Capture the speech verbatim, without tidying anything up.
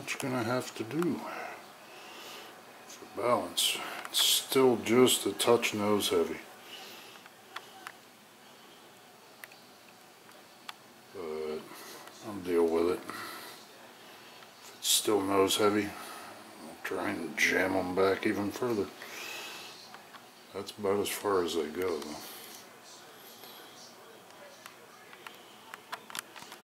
what you're gonna have to do for balance. It's still just a touch nose heavy, but I'll deal with it. If it's still nose heavy, I'll try and jam them back even further. That's about as far as they go though.